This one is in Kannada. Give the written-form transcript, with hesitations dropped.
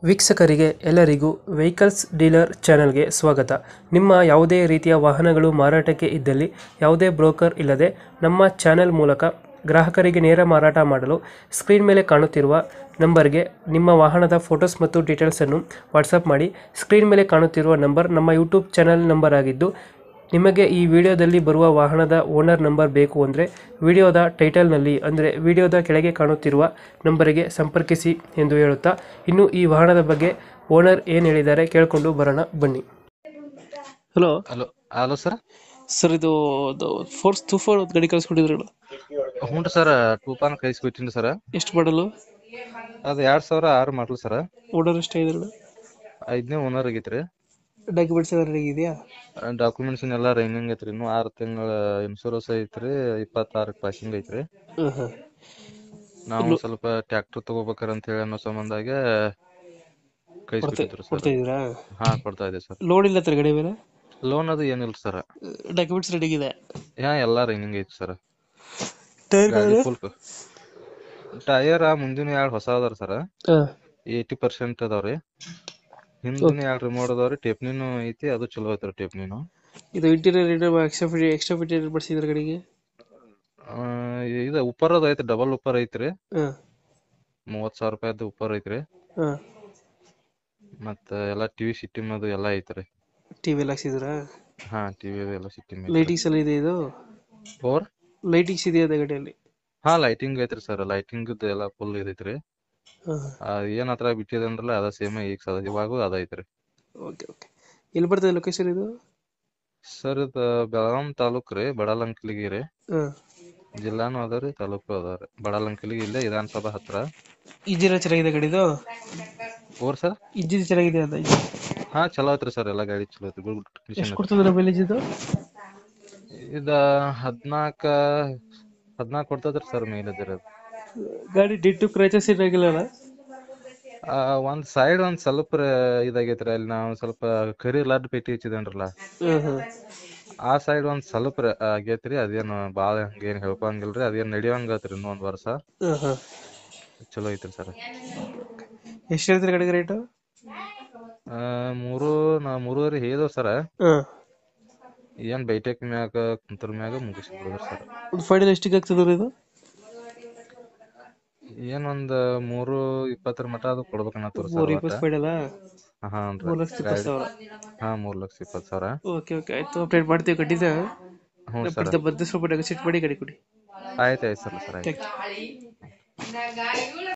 ವೀಕ್ಷಕರಿಗೆ ಎಲ್ಲರಿಗೂ ವೆಹಿಕಲ್ಸ್ ಡೀಲರ್ ಚಾನೆಲ್ಗೆ ಸ್ವಾಗತ. ನಿಮ್ಮ ಯಾವುದೇ ರೀತಿಯ ವಾಹನಗಳು ಮಾರಾಟಕ್ಕೆ ಇದ್ದಲ್ಲಿ ಯಾವುದೇ ಬ್ರೋಕರ್ ಇಲ್ಲದೆ ನಮ್ಮ ಚಾನೆಲ್ ಮೂಲಕ ಗ್ರಾಹಕರಿಗೆ ನೇರ ಮಾರಾಟ ಮಾಡಲು ಸ್ಕ್ರೀನ್ ಮೇಲೆ ಕಾಣುತ್ತಿರುವ ನಂಬರ್ಗೆ ನಿಮ್ಮ ವಾಹನದ ಫೋಟೋಸ್ ಮತ್ತು ಡೀಟೇಲ್ಸನ್ನು ವಾಟ್ಸಪ್ ಮಾಡಿ. ಸ್ಕ್ರೀನ್ ಮೇಲೆ ಕಾಣುತ್ತಿರುವ ನಂಬರ್ ನಮ್ಮ ಯೂಟ್ಯೂಬ್ ಚಾನೆಲ್ ನಂಬರ್ ಆಗಿದ್ದು, ನಿಮಗೆ ಈ ವಿಡಿಯೋದಲ್ಲಿ ಬರುವ ವಾಹನದ ಓನರ್ ನಂಬರ್ ಬೇಕು ಅಂದರೆ ವಿಡಿಯೋದ ಟೈಟಲ್ನಲ್ಲಿ ಅಂದರೆ ವಿಡಿಯೋದ ಕೆಳಗೆ ಕಾಣುತ್ತಿರುವ ನಂಬರಿಗೆ ಸಂಪರ್ಕಿಸಿ ಎಂದು ಹೇಳುತ್ತಾ, ಇನ್ನು ಈ ವಾಹನದ ಬಗ್ಗೆ ಓನರ್ ಏನು ಹೇಳಿದ್ದಾರೆ ಕೇಳಿಕೊಂಡು ಬರೋಣ ಬನ್ನಿ. Hello hello hello sir. Sir, ಇದು ಫೋರ್ಸ್ 24 ಗಾಡಿ ಕಳಿಸ್ಕೊಟ್ಟಿದ್ರಲ್ಲ, ಹ್ಞೂ ಸರ್, ಟೂಪಾನ್ ಕಳಿಸ್ಬಿಟ್ಟಿನಿ ಸರ್. ಎಷ್ಟು ಮಾಡಲು? ಅದು 2006 ಮಾಡಲು ಸರ್. ಓನರ್ ಎಷ್ಟಾಗಿದ್ರಲ್ಲ? 5ನೇ ಓನರ್ ಆಗೈತ್ರಿ. ಡಾಕ್ಯುಮೆಂಟ್ಸ್ ಎಲ್ಲ ರೆಡಿ ಇದೆಯಾ? ಡಾಕ್ಯುಮೆಂಟ್ಸ್ ಎಲ್ಲ ರನ್ನಿಂಗ್ ಐತ್ರಿ. ಇನ್ನೂ 6 ತಿಂಗಳ ಇನ್ಶೂರೆನ್ಸ್ ಐತ್ರಿ. 26 ಪಾಸಿಂಗ್ ಐತ್ರಿ. ನಾವು ಸ್ವಲ್ಪ ಟ್ರ್ಯಾಕ್ಟರ್ ತಗೋಬೇಕಾರ ಅಂತ ಹೇಳಿ ಅನ್ನೋ ಸಂಬಂಧಾಗೆ ಕಳಿಸ್ಬಿಟ್ಟಿದ್ರು ಕೊಡ್ತಾ ಸರ್. ಇದ್ದೀರಾ? ಹಾ, ಕೊಡ್ತಾ ಇದೆ ಸರ್. ಲೋನ್ ಇಲ್ಲ ತರ ಗಾಡಿ ಮೇಲೆ? ಲೋನ್ ಅದು ಏನಿಲ್ಲ ಸರ್. ಡಾಕ್ಯುಮೆಂಟ್ಸ್ ರೆಡಿ ಇದೆ? ಎಲ್ಲ ರನ್ನಿಂಗ್ ಐತಿ ಸರ್. ಟೈರ್ ಗಾಡಿ ಫುಲ್ ಟೈರ್ ಮುಂದಿನ 2 ಹೊಸ ಅದಾರ ಸರ್. 80% ಅದಾವ್ರಿ. ಹಿಂದಿನ 2 ರಿಮೋಟ್ ಅದಾವ್ರಿ. ಟೇಪ್ನಿನೂ ಐತಿ, ಅದು ಚಲೋ ಐತ್ರಿ ಟೇಪ್ನಿನೂ. ಇದು ಇಂಟೀರಿಯರ್ ಎಕ್ಸ್ಟ್ರಾ ಫಿಟ್ಟಿಂಗ್ ಮಾಡಿಸಿದ್ರ ಗಾಡಿಗೆ? ಇದು ಉಪ್ಪರದ ಐತಿ, ಡಬಲ್ ಉಪ್ಪರ್ ಐತ್ರಿ. 30,000 ರೂಪಾಯಿದ್ದು ಉಪ್ಪರ್ ಐತ್ರಿ. ಮತ್ತ ಎಲ್ಲ ಟಿವಿ ಸಿಸ್ಟಮ್ ಅದು ಎಲ್ಲ ಐತ್ರಿ. ಟಿವಿ ಎಲ್ಲ ಹಾಕ್ಸಿದ್ರ? ಹಾ, ಟಿವಿ ಎಲ್ಲ ಸಿಸ್ಟಮ್. ಲೈಟಿಂಗ್ಸ್ ಎಲ್ಲ ಇದೆ? ಇದು ಓವರ್ ಲೈಟಿಂಗ್ಸ್ ಇದೆಯಾ ಗಾಡಿಯಲ್ಲಿ? ಹಾ, ಲೈಟಿಂಗ್ ಐತ್ರಿ ಸರ್. ಲೈಟಿಂಗ್ ಎಲ್ಲ ಫುಲ್ ಇದೈತ್ರಿ. ಏನ್ ಹತ್ರ ಬಿಟ್ಟಿದನ್ರಲ್ಲ ಅದ ಸೇಮ್ ಈಗ ಇವಾಗೂ ಅದ ಐತ್ರಿ. Okay okay. ಎಲ್ಲಿ ಬರ್ತದೆ ಲೊಕೇಶನ್ ಇದು? ಸರ್, ಇದು ಬೆಳಗಾಂ ತಾಲೂಕ್ ರೀ, ಬಡಾಲಂಕಲಿಗಿ ರೀ. ಜಿಲ್ಲಾನು ಅದಾವ್ರಿ, ತಾಲೂಕು ಅದಾವ್ರಿ. ಬಡಾಲಂಕಲಿಗಿ ಇಲ್ಲೇ ವಿಧಾನಸಭಾ ಹತ್ರ. ಇಂಜಿನ್ ಚೆನ್ನಾಗಿದೆ ಗಾಡಿದು? Over sir. ಇಂಜಿನ್ ಚೆನ್ನಾಗಿದೆ ಅಂತ? ಹಾ, ಚಲೋ ಐತ್ರಿ ಸರ್. ಎಲ್ಲ ಗಾಡಿ ಚಲೋ ಐತ್ರಿ. ಗುಡ್ ಕಂಡೀಷನ್ ಎಷ್ಟು ಕೊಡ್ತದೆ ಮೈಲೇಜ್ ಇದು? ಇದ 14 ಕೊಡ್ತದ್ರಿ ಸರ್ ಮೈಲೇಜ್ ಇರೋದು. ಗಾಡಿ ಡಿಟ್ಟು ಕ್ರೈಚಸ್ ಏನಾಗಿಲ್ಲ? ಒಂದ್ ಸೈಡ್ ಒಂದ್ ಸ್ವಲ್ಪ ಇದಾಗೈತ್ರಿ. ಅಲ್ಲಿ ನಾವು ಸ್ವಲ್ಪ ಕರಿ ಲಡ್ ಪೆಟ್ಟಿ ಹಚ್ಚಿದನ್ರಲ್ಲ, ಆ ಸೈಡ್ ಒಂದ್ ಸ್ವಲ್ಪ ಆಗೈತ್ರಿ. ಅದೇನು ಬಾಳ ಹಂಗೇನ್ ಹೇಳ್ಕೊಂಗಿಲ್ರಿ. ಅದೇನ್ ನಡಿಯೋಂಗತ್ರಿ. ಇನ್ನೊಂದ್ ವರ್ಷ ಚಲೋ ಐತ್ರಿ ಸರ್. ಎಷ್ಟು ಹೇಳ್ತೀರಿ ಗಾಡಿಗೆ ರೇಟು? 3.5 ಹೇಳಿದವ್ ಸರ್. ಏನ್ ಬೈಟೆಕ್ ಮ್ಯಾಗ ಕುಂತರ ಮ್ಯಾಗ ಮುಗಿಸ್ಬಿಡುದ್ರಿ ಸರ್. ಒಂದು ಫೈನಲ್ ಎಷ್ಟಿಗೆ ಆಗ್ತದ್ರಿ ಇದು? ಏನೊಂದ್ 3.20 ಮಟ ಅದು ಕೊಡ್ಬೇಕನ್ನತ್ತೀವಿ ಸರ್. 3.20 ಫೈನಲ್? ಹಾ, 3,20,000. ಹಾ, 3,20,000. ಓಕೆ ಓಕೆ, ಆಯ್ತು. ಅಪ್ಡೇಟ್ ಮಾಡ್ತೀವಿ ಖಂಡಿತ. ಹ್ಞೂ ಸರ್. ಬಂದು ಸ್ವಲ್ಪ ನೆಗೋಸಿಯೇಟ್ ಮಾಡಿ ಗಾಡಿ ಕೊಡಿ. ಆಯ್ತು ಸರ್.